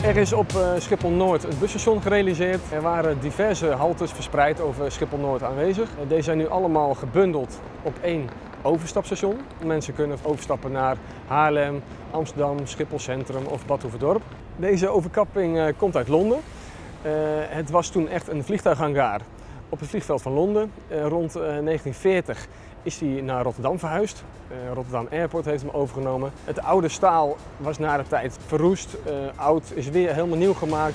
Er is op Schiphol-Noord het busstation gerealiseerd. Er waren diverse haltes verspreid over Schiphol-Noord aanwezig. Deze zijn nu allemaal gebundeld op één overstapstation. Mensen kunnen overstappen naar Haarlem, Amsterdam, Schiphol Centrum of Bad Hoeverdorp. Deze overkapping komt uit Londen. Het was toen echt een vliegtuighangar op het vliegveld van Londen. Rond 1940 is hij naar Rotterdam verhuisd. Rotterdam Airport heeft hem overgenomen. Het oude staal was na de tijd verroest. Oud is weer helemaal nieuw gemaakt.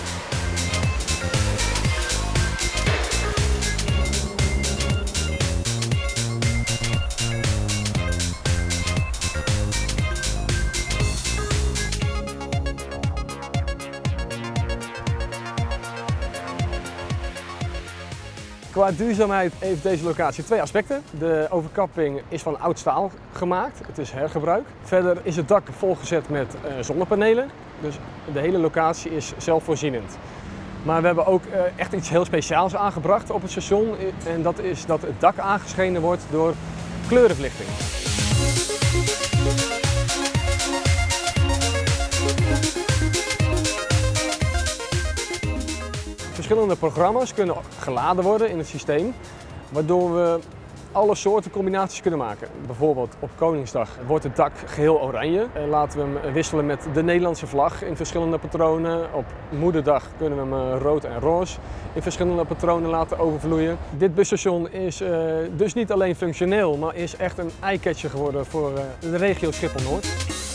Qua duurzaamheid heeft deze locatie twee aspecten. De overkapping is van oud staal gemaakt, het is hergebruik. Verder is het dak volgezet met zonnepanelen, dus de hele locatie is zelfvoorzienend. Maar we hebben ook echt iets heel speciaals aangebracht op het station en dat is dat het dak aangeschenen wordt door kleurenverlichting. Verschillende programma's kunnen geladen worden in het systeem, waardoor we alle soorten combinaties kunnen maken. Bijvoorbeeld op Koningsdag wordt het dak geheel oranje. Laten we hem wisselen met de Nederlandse vlag in verschillende patronen. Op Moederdag kunnen we hem rood en roze in verschillende patronen laten overvloeien. Dit busstation is dus niet alleen functioneel, maar is echt een eye-catcher geworden voor de regio Schiphol-Noord.